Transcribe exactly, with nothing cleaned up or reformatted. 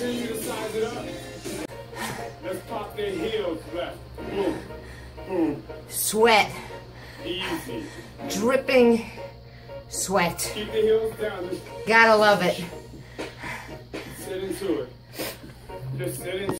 continue to size it up. Let's pop their heels left. Boom. Boom. Sweat. Easy. Dripping sweat. Keep the heels down. Gotta love it. Sit into it. Just sit into it.